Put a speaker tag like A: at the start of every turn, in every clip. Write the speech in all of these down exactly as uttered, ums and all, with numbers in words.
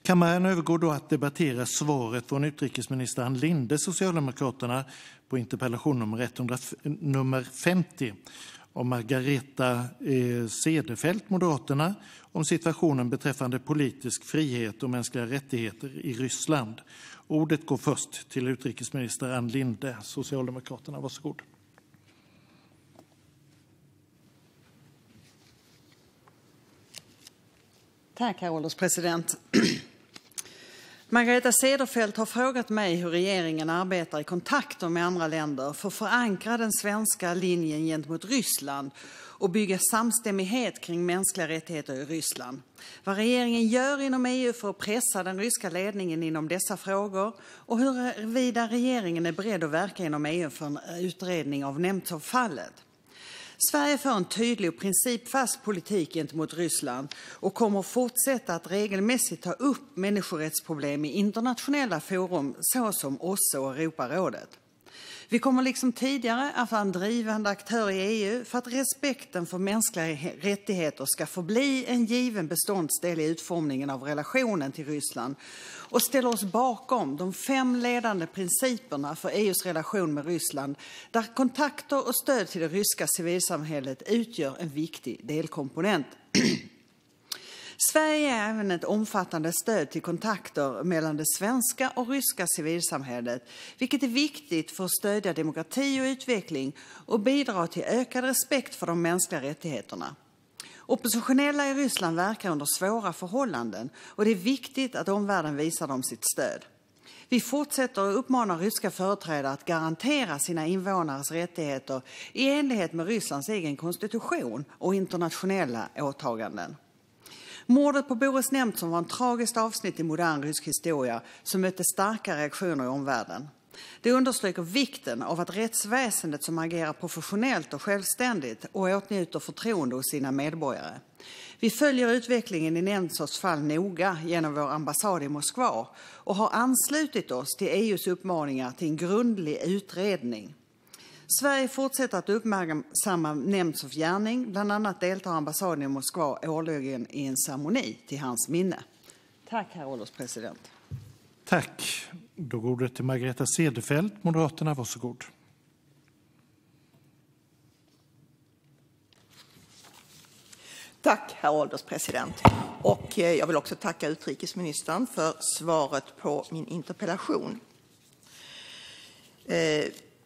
A: Kammaren övergår då att debattera svaret från utrikesminister Ann Linde, Socialdemokraterna, på interpellation nummer, etthundra, nummer femtio om Margareta eh, Cederfelt, Moderaterna, om situationen beträffande politisk frihet och mänskliga rättigheter i Ryssland. Ordet går först till utrikesminister Ann Linde, Socialdemokraterna. Varsågod.
B: Tack, herr ålderspresident. Margareta Cederfelt har frågat mig hur regeringen arbetar i kontakter med andra länder för att förankra den svenska linjen gentemot Ryssland och bygga samstämmighet kring mänskliga rättigheter i Ryssland. Vad regeringen gör inom E U för att pressa den ryska ledningen inom dessa frågor och huruvida regeringen är beredd att verka inom E U för en utredning av Nemtsov-fallet. Sverige för en tydlig och principfast politik gentemot Ryssland och kommer att fortsätta att regelmässigt ta upp människorättsproblem i internationella forum såsom O S S E och Europarådet. Vi kommer liksom tidigare att vara en drivande aktör i E U för att respekten för mänskliga rättigheter ska förbli en given beståndsdel i utformningen av relationen till Ryssland och ställa oss bakom de fem ledande principerna för E U:s relation med Ryssland, där kontakter och stöd till det ryska civilsamhället utgör en viktig delkomponent. Sverige är även ett omfattande stöd till kontakter mellan det svenska och ryska civilsamhället, vilket är viktigt för att stödja demokrati och utveckling och bidra till ökad respekt för de mänskliga rättigheterna. Oppositionella i Ryssland verkar under svåra förhållanden och det är viktigt att omvärlden visar dem sitt stöd. Vi fortsätter att uppmana ryska företrädare att garantera sina invånares rättigheter i enlighet med Rysslands egen konstitution och internationella åtaganden. Mordet på Boris Nemtsov var en tragiskt avsnitt i modern rysk historia som mötte starka reaktioner i omvärlden. Det understryker vikten av att rättsväsendet som agerar professionellt och självständigt och åtnjuter förtroende hos sina medborgare. Vi följer utvecklingen i Nemtsovs fall noga genom vår ambassad i Moskva och har anslutit oss till E U:s uppmaningar till en grundlig utredning. Sverige fortsätter att uppmärksamma Nemtsovs gärning. Bland annat deltar ambassaden i Moskva årligen i en ceremoni till hans minne. Tack, herr ålderspresident.
A: Tack. Då går det till Margareta Cederfelt, Moderaterna. Varsågod.
C: Tack, herr ålderspresident. Och jag vill också tacka utrikesministern för svaret på min interpellation. Eh,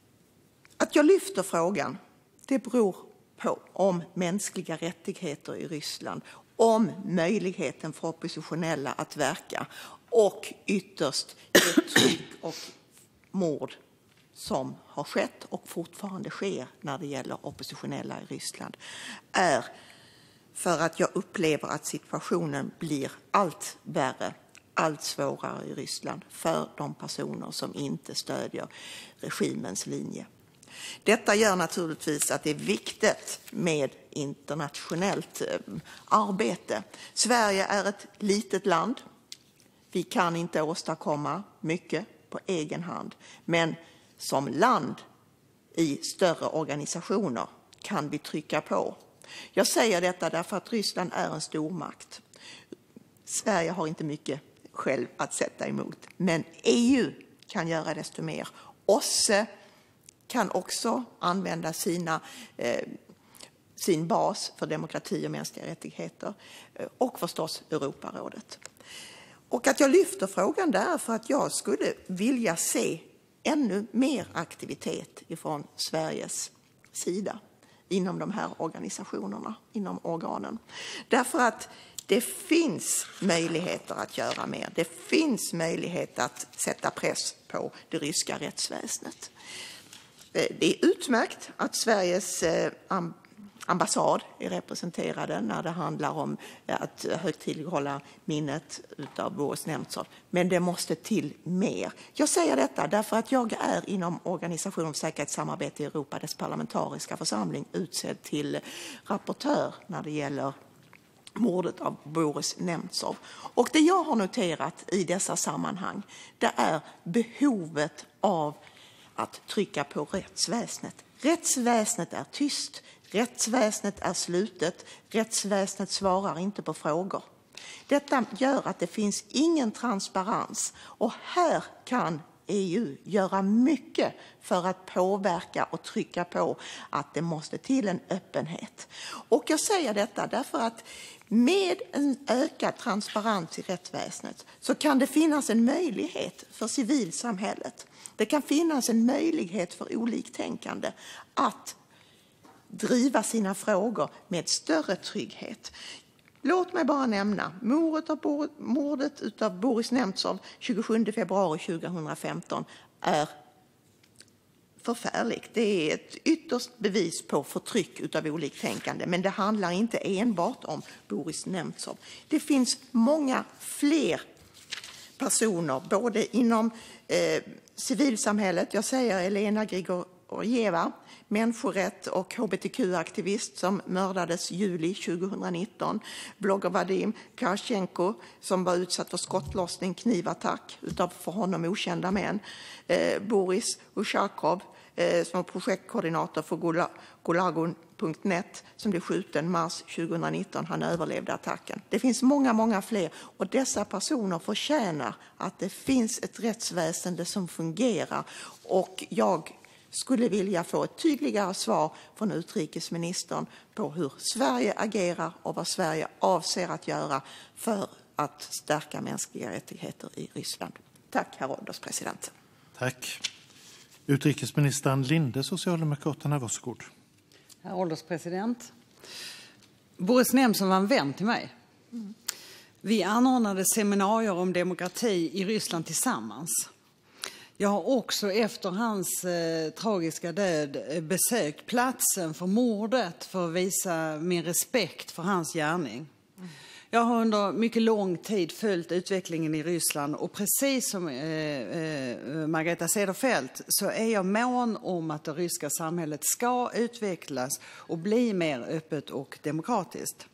C: Att jag lyfter frågan, det beror på om mänskliga rättigheter i Ryssland, om möjligheten för oppositionella att verka och ytterst det tryck och mord som har skett och fortfarande sker när det gäller oppositionella i Ryssland, är för att jag upplever att situationen blir allt värre, allt svårare i Ryssland för de personer som inte stödjer regimens linje. Detta gör naturligtvis att det är viktigt med internationellt arbete. Sverige är ett litet land. Vi kan inte åstadkomma mycket på egen hand. Men som land i större organisationer kan vi trycka på. Jag säger detta därför att Ryssland är en stormakt. Sverige har inte mycket själv att sätta emot. Men E U kan göra desto mer. O S S E kan också använda sina, eh, sin bas för demokrati och mänskliga rättigheter och förstås Europarådet. Och att jag lyfter frågan där för att jag skulle vilja se ännu mer aktivitet från Sveriges sida inom de här organisationerna, inom organen. Därför att det finns möjligheter att göra mer. Det finns möjlighet att sätta press på det ryska rättsväsendet. Det är utmärkt att Sveriges ambassad är representerade när det handlar om att högtidlighålla minnet av Boris Nemtsov. Men det måste till mer. Jag säger detta därför att jag är inom Organisationen för säkerhetssamarbete i Europa, dess parlamentariska församling, utsedd till rapportör när det gäller mordet av Boris Nemtsov. Och det jag har noterat i dessa sammanhang, det är behovet av att trycka på rättsväsendet. Rättsväsendet är tyst, rättsväsendet är slutet, rättsväsendet svarar inte på frågor. Detta gör att det finns ingen transparens, och här kan E U göra mycket för att påverka och trycka på att det måste till en öppenhet. Och jag säger detta därför att med en ökad transparens i rättsväsendet så kan det finnas en möjlighet för civilsamhället. Det kan finnas en möjlighet för oliktänkande att driva sina frågor med större trygghet. Låt mig bara nämna mordet av, mordet av Boris Nemtsov tjugosjunde februari tjugohundrafemton är förfärligt. Det är ett ytterst bevis på förtryck av oliktänkande, men det handlar inte enbart om Boris Nemtsov. Det finns många fler personer, både inom eh, civilsamhället, jag säger Elena Grigorieva, människorätt och H B T Q-aktivist som mördades juli tjugohundranitton. Blogger Vadim Karchenko som var utsatt för skottlossning, knivattack utav för honom okända män. Eh, Boris Ushakov eh, som var projektkoordinator för Gulagon punkt net som blev skjuten mars tjugohundranitton. Han överlevde attacken. Det finns många, många fler, och dessa personer förtjänar att det finns ett rättsväsende som fungerar. Och jag skulle vilja få ett tydligare svar från utrikesministern på hur Sverige agerar och vad Sverige avser att göra för att stärka mänskliga rättigheter i Ryssland. Tack, herr ålderspresident.
A: Tack. Utrikesminister Ann Linde, Socialdemokraterna, varsågod.
D: Herr ålderspresident. Boris Nemtsov var en vän till mig. Mm. Vi anordnade seminarier om demokrati i Ryssland tillsammans. Jag har också efter hans eh, tragiska död eh, besökt platsen för mordet för att visa min respekt för hans gärning. Mm. Jag har under mycket lång tid följt utvecklingen i Ryssland, och precis som eh, eh, Margareta Cederfelt så är jag mån om att det ryska samhället ska utvecklas och bli mer öppet och demokratiskt.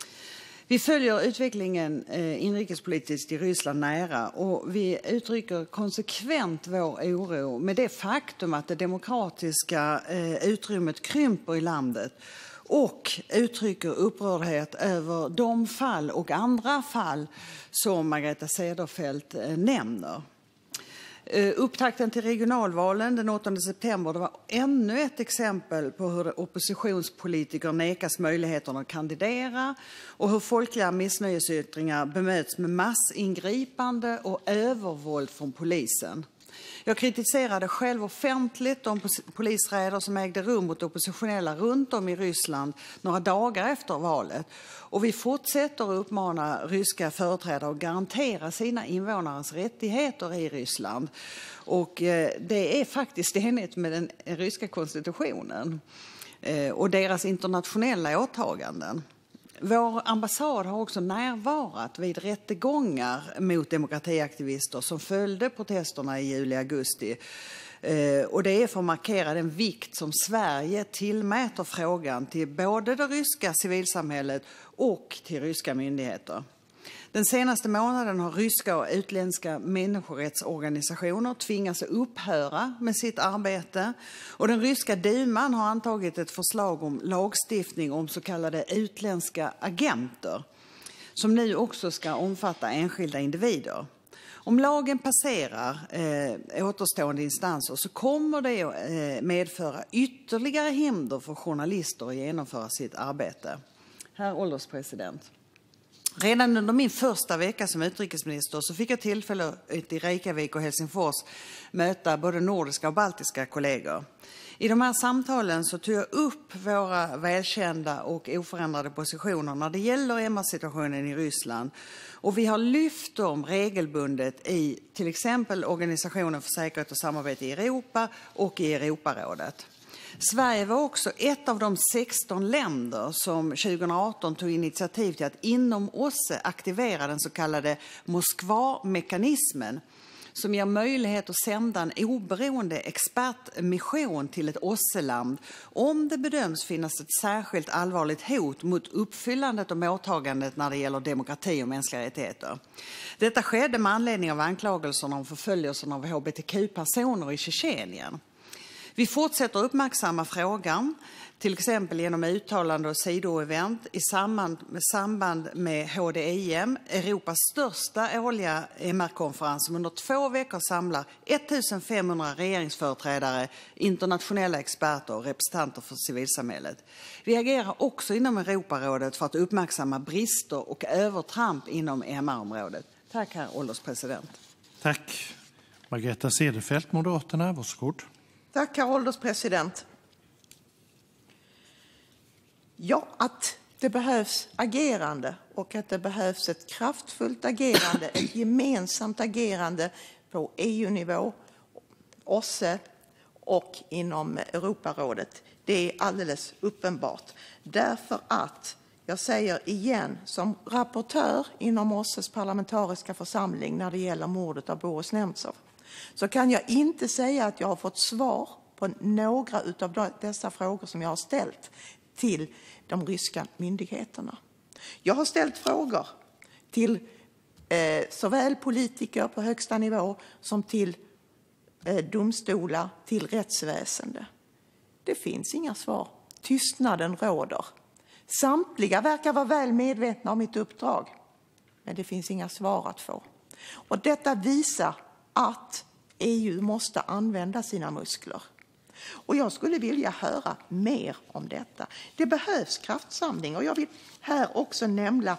D: Vi följer utvecklingen eh, inrikespolitiskt i Ryssland nära, och vi uttrycker konsekvent vår oro med det faktum att det demokratiska eh, utrymmet krymper i landet, och uttrycker upprördhet över de fall och andra fall som Margareta Cederfelt eh, nämner. Upptakten till regionalvalen den åttonde september det var ännu ett exempel på hur oppositionspolitiker nekas möjligheten att kandidera och hur folkliga missnöjesyttringar bemöts med massingripande och övervåld från polisen. Jag kritiserade själv offentligt de polisräder som ägde rum mot oppositionella runt om i Ryssland några dagar efter valet. Och vi fortsätter att uppmana ryska företrädare att garantera sina invånares rättigheter i Ryssland. Och det är faktiskt enligt med den ryska konstitutionen och deras internationella åtaganden. Vår ambassad har också närvarat vid rättegångar mot demokratiaktivister som följde protesterna i juli-augusti. Och det är för att markera den vikt som Sverige tillmäter frågan till både det ryska civilsamhället och till ryska myndigheter. Den senaste månaden har ryska och utländska människorättsorganisationer tvingats att upphöra med sitt arbete, och den ryska duman har antagit ett förslag om lagstiftning om så kallade utländska agenter som nu också ska omfatta enskilda individer. Om lagen passerar eh, återstående instanser så kommer det att eh, medföra ytterligare hinder för journalister att genomföra sitt arbete. Herr ålderspresident. Redan under min första vecka som utrikesminister så fick jag tillfälle i Reykjavik och Helsingfors möta både nordiska och baltiska kollegor. I de här samtalen så tog jag upp våra välkända och oförändrade positioner när det gäller M R-situationen i Ryssland. Och vi har lyft dem regelbundet i till exempel Organisationen för säkerhet och samarbete i Europa och i Europarådet. Sverige var också ett av de sexton länder som tjugoarton tog initiativ till att inom O S S E aktivera den så kallade Moskva-mekanismen som ger möjlighet att sända en oberoende expertmission till ett O S S E-land om det bedöms finnas ett särskilt allvarligt hot mot uppfyllandet av åtagandet när det gäller demokrati och mänskliga rättigheter. Detta skedde med anledning av anklagelserna om förföljelsen av H B T Q-personer i Tjetjenien.
B: Vi fortsätter uppmärksamma frågan, till exempel genom uttalande och sidoevent i samband med, samband med H D I M, Europas största årliga M R-konferens som under två veckor samlar femtonhundra regeringsföreträdare, internationella experter och representanter för civilsamhället. Vi agerar också inom Europarådet för att uppmärksamma brister och övertramp inom M R-området. Tack, herr ålderspresident.
A: Tack. Margareta Cederfelt, Moderaterna, varsågod.
C: Tack, herr ålderspresident. Ja, att det behövs agerande och att det behövs ett kraftfullt agerande, ett gemensamt agerande på E U-nivå, O S S E och inom Europarådet. Det är alldeles uppenbart. Därför att, jag säger igen, som rapportör inom O S S E:s parlamentariska församling när det gäller mordet av Boris Nemtsov, så kan jag inte säga att jag har fått svar på några av dessa frågor som jag har ställt till de ryska myndigheterna. Jag har ställt frågor till eh, såväl politiker på högsta nivå som till eh, domstolar, till rättsväsende. Det finns inga svar. Tystnaden råder. Samtliga verkar vara väl medvetna om mitt uppdrag, men det finns inga svar att få. Och detta visar att E U måste använda sina muskler. Och jag skulle vilja höra mer om detta. Det behövs kraftsamling, och jag vill här också nämna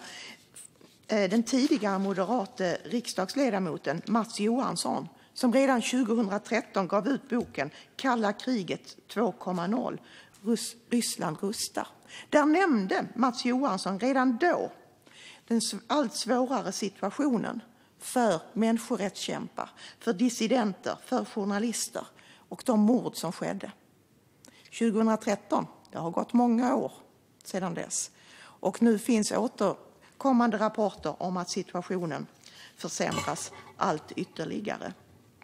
C: den tidigare moderata riksdagsledamoten Mats Johansson, som redan tjugohundratretton gav ut boken Kalla kriget två punkt noll, Ryssland rustar. Där nämnde Mats Johansson redan då den allt svårare situationen för människorättskämpar, för dissidenter, för journalister och de mord som skedde. tjugohundratretton, det har gått många år sedan dess. Och nu finns återkommande rapporter om att situationen försämras allt ytterligare.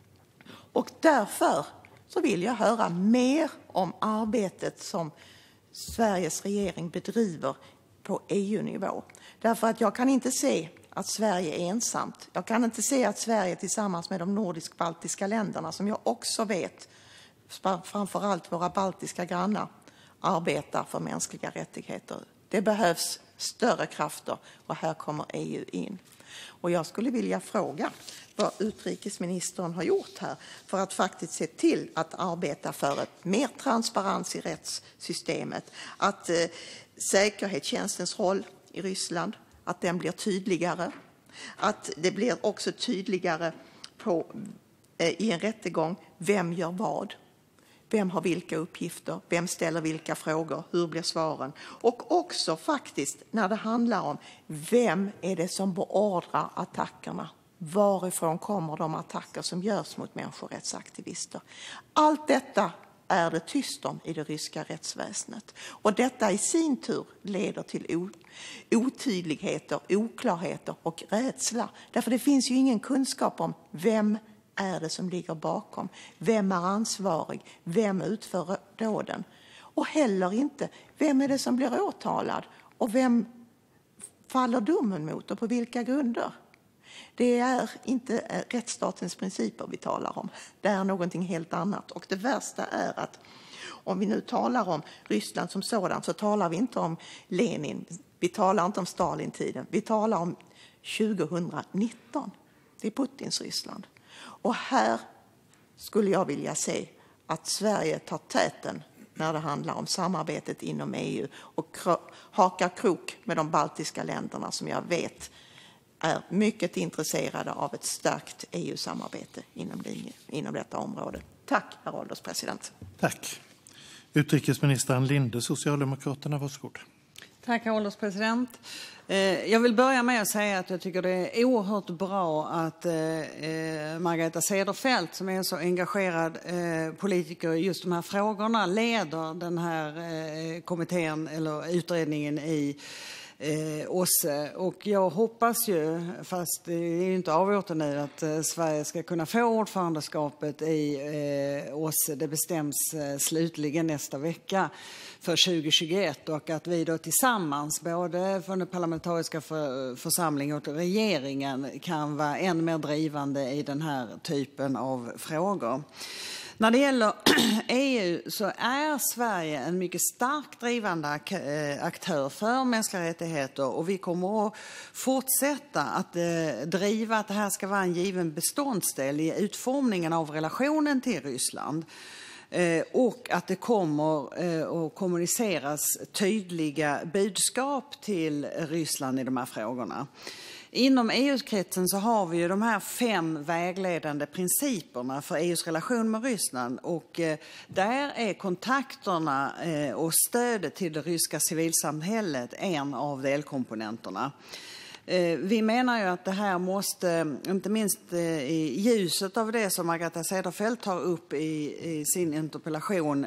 C: Och därför så vill jag höra mer om arbetet som Sveriges regering bedriver på E U-nivå. Därför att jag kan inte se att Sverige är ensamt. Jag kan inte se att Sverige tillsammans med de nordisk-baltiska länderna, som jag också vet, framförallt våra baltiska grannar, arbetar för mänskliga rättigheter. Det behövs större krafter, och här kommer E U in. Och jag skulle vilja fråga vad utrikesministern har gjort här för att faktiskt se till att arbeta för ett mer transparens i rättssystemet, att eh, säkerhetstjänstens roll i Ryssland, att den blir tydligare, att det blir också tydligare på, eh, i en rättegång vem gör vad. Vem har vilka uppgifter? Vem ställer vilka frågor? Hur blir svaren? Och också faktiskt när det handlar om vem är det som beordrar attackerna? Varifrån kommer de attacker som görs mot människorättsaktivister? Allt detta är det tyst om i det ryska rättsväsendet. Och detta i sin tur leder till otydligheter, oklarheter och rädsla. Därför det finns ju ingen kunskap om vem är det som ligger bakom? Vem är ansvarig? Vem utför dåden? Och heller inte, vem är det som blir åtalad? Och vem faller domen mot och på vilka grunder? Det är inte rättsstatens principer vi talar om. Det är någonting helt annat. Och det värsta är att om vi nu talar om Ryssland som sådant, så talar vi inte om Lenin. Vi talar inte om Stalin-tiden. Vi talar om tjugohundranitton. Det är Putins Ryssland. Och här skulle jag vilja se att Sverige tar täten när det handlar om samarbetet inom E U och hakar krok med de baltiska länderna, som jag vet är mycket intresserade av ett starkt E U-samarbete inom, inom detta område. Tack, herr ålderspresident.
A: Tack. Utrikesminister Ann Linde, Socialdemokraterna, varsågod.
D: Tack, herr ålderspresident. Jag vill börja med att säga att jag tycker det är oerhört bra att Margareta Cederfelt, som är en så engagerad politiker i just de här frågorna, leder den här kommittén eller utredningen i O S S E. Och jag hoppas ju, fast det är ju inte avgjort nu, att Sverige ska kunna få ordförandeskapet i O S S E. Det bestäms slutligen nästa vecka för tjugo tjugoett, och att vi då tillsammans, både från den parlamentariska för, församlingen och regeringen, kan vara än mer drivande i den här typen av frågor. När det gäller E U så är Sverige en mycket starkt drivande aktör för mänskliga rättigheter, och vi kommer att fortsätta att driva att det här ska vara en given beståndsdel i utformningen av relationen till Ryssland. Och att det kommer att kommuniceras tydliga budskap till Ryssland i de här frågorna. Inom E U-kretsen så har vi ju de här fem vägledande principerna för E U:s relation med Ryssland, och där är kontakterna och stödet till det ryska civilsamhället en av delkomponenterna. Vi menar ju att det här måste, inte minst i ljuset av det som Margareta Cederfelt tar upp i, i sin interpellation,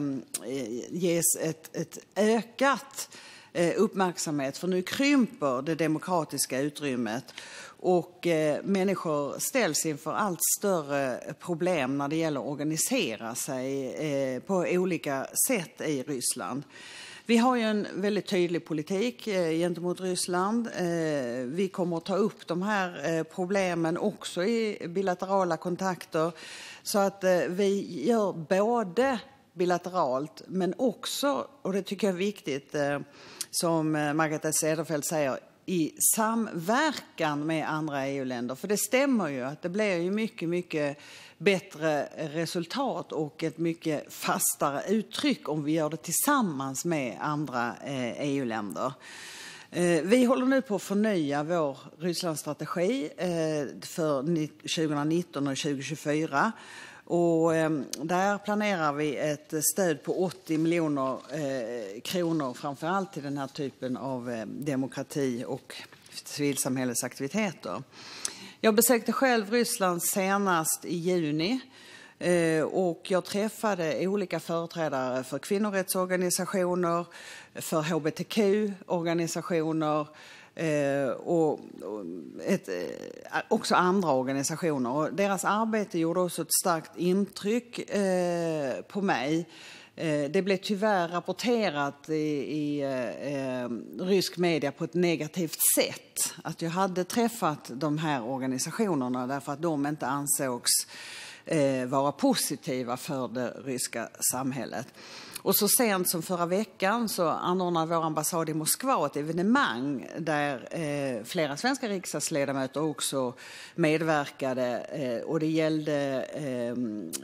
D: ges ett, ett ökat uppmärksamhet, för nu krymper det demokratiska utrymmet och eh, människor ställs inför allt större problem när det gäller att organisera sig eh, på olika sätt i Ryssland. Vi har ju en väldigt tydlig politik eh, gentemot Ryssland. Eh, vi kommer att ta upp de här eh, problemen också i bilaterala kontakter, så att eh, vi gör både bilateralt men också, och det tycker jag är viktigt, eh, som Margareta Cederfelt säger, i samverkan med andra E U-länder. För det stämmer ju att det blir ju mycket, mycket bättre resultat och ett mycket fastare uttryck om vi gör det tillsammans med andra E U-länder. Vi håller nu på att förnya vår Rysslandsstrategi för tjugonitton och tjugohundratjugofyra. Och eh, där planerar vi ett stöd på åttio miljoner eh, kronor, framförallt till den här typen av eh, demokrati och civilsamhällesaktiviteter. Jag besökte själv Ryssland senast i juni eh, och jag träffade olika företrädare för kvinnorättsorganisationer, för H B T Q-organisationer, Eh, och, och ett, eh, också andra organisationer. Och deras arbete gjorde också ett starkt intryck eh, på mig. Eh, det blev tyvärr rapporterat i, i eh, rysk media på ett negativt sätt. Att jag hade träffat de här organisationerna därför att de inte ansågs eh, vara positiva för det ryska samhället. Och så sent som förra veckan så anordnade vår ambassad i Moskva ett evenemang där eh, flera svenska riksdagsledamöter också medverkade. Eh, och det gällde eh,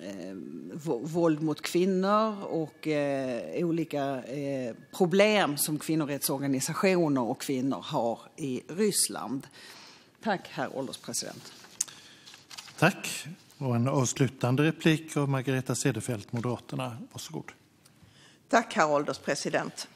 D: våld mot kvinnor och eh, olika eh, problem som kvinnorättsorganisationer och kvinnor har i Ryssland. Tack, herr ålderspresident.
A: Tack. Och en avslutande replik av Margareta Cederfelt, Moderaterna. Varsågod.
C: Tack, herr ålderspresident.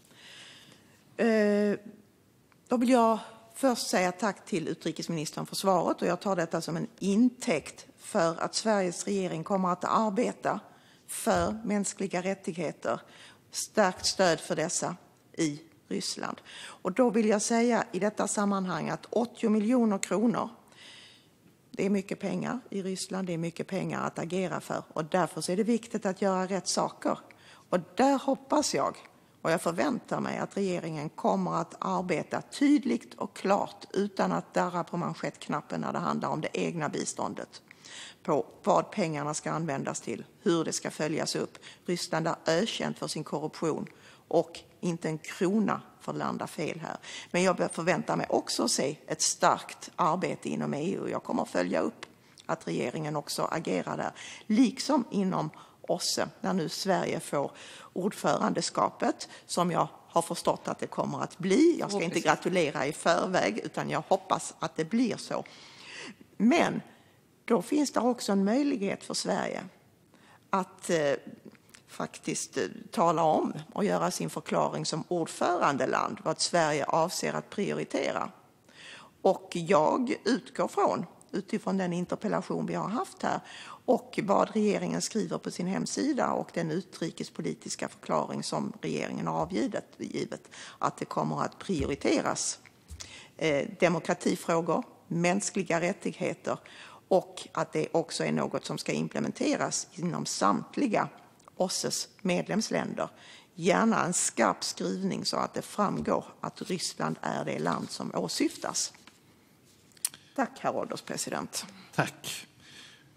C: Eh, då vill jag först säga tack till utrikesministern för svaret, och jag tar detta som en intäkt för att Sveriges regering kommer att arbeta för mänskliga rättigheter, stärkt stöd för dessa i Ryssland. Och då vill jag säga i detta sammanhang att åttio miljoner kronor, det är mycket pengar i Ryssland, det är mycket pengar att agera för, och därför är det viktigt att göra rätt saker. Och där hoppas jag, och jag förväntar mig, att regeringen kommer att arbeta tydligt och klart utan att darra på manschettknappen när det handlar om det egna biståndet. På vad pengarna ska användas till, hur det ska följas upp. Ryssland är ökänt för sin korruption och inte en krona får landa fel här. Men jag förväntar mig också att se ett starkt arbete inom E U. Jag kommer att följa upp att regeringen också agerar där, liksom inom O S S E, när nu Sverige får ordförandeskapet, som jag har förstått att det kommer att bli. Jag ska inte gratulera i förväg, utan jag hoppas att det blir så. Men då finns det också en möjlighet för Sverige att eh, faktiskt eh, tala om och göra sin förklaring som ordförandeland vad Sverige avser att prioritera. Och jag utgår från, utifrån den interpellation vi har haft här och vad regeringen skriver på sin hemsida och den utrikespolitiska förklaring som regeringen har avgivit, givet, att det kommer att prioriteras eh, demokratifrågor, mänskliga rättigheter, och att det också är något som ska implementeras inom samtliga O S S E:s medlemsländer. Gärna en skarp skrivning så att det framgår att Ryssland är det land som åsyftas. Tack, herr ålderspresident.
A: Tack.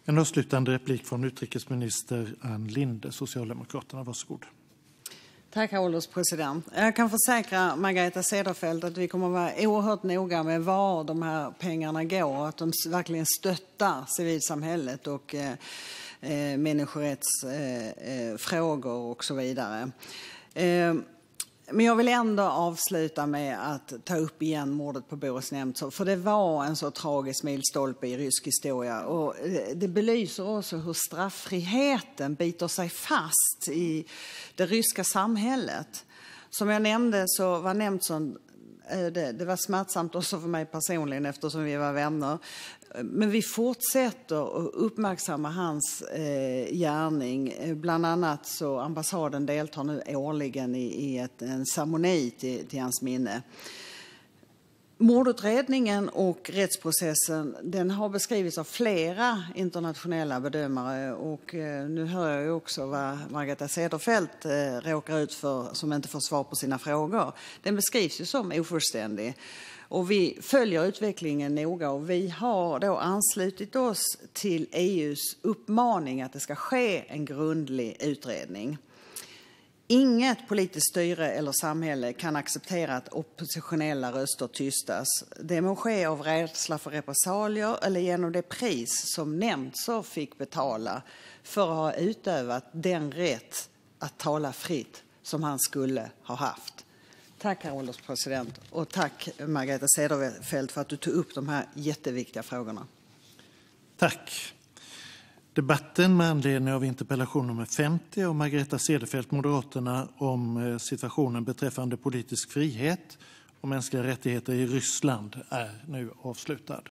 A: En avslutande replik från utrikesminister Ann Linde, Socialdemokraterna. Varsågod.
D: Tack, herr ålderspresident. Jag kan försäkra Margareta Cederfelt att vi kommer att vara oerhört noga med var de här pengarna går och att de verkligen stöttar civilsamhället och eh, eh, människorättsfrågor eh, och så vidare. Eh, Men jag vill ändå avsluta med att ta upp igen mordet på Boris Nemtsov. För det var en så tragisk milstolpe i rysk historia. Och det belyser också hur strafffriheten biter sig fast i det ryska samhället. Som jag nämnde så var Nemtsov, det, det var smärtsamt också för mig personligen eftersom vi var vänner. Men vi fortsätter att uppmärksamma hans eh, gärning. Bland annat så ambassaden deltar nu årligen i, i ett, en ceremoni till, till hans minne. Mordutredningen och rättsprocessen den har beskrivits av flera internationella bedömare och eh, nu hör jag ju också vad Margareta Cederfelt eh, råkar ut för som inte får svar på sina frågor. Den beskrivs ju som ofullständig. Och vi följer utvecklingen noga och vi har då anslutit oss till E U:s uppmaning att det ska ske en grundlig utredning. Inget politiskt styre eller samhälle kan acceptera att oppositionella röster tystas. Det må ske av rädsla för repressalier eller genom det pris som Nemtsov fick betala för att ha utövat den rätt att tala fritt som han skulle ha haft. Tack, herr ålderspresident, och tack Margareta Cederfelt för att du tog upp de här jätteviktiga frågorna.
A: Tack. Debatten med anledning av interpellation nummer femtio av Margareta Cederfelt, Moderaterna, om situationen beträffande politisk frihet och mänskliga rättigheter i Ryssland är nu avslutad.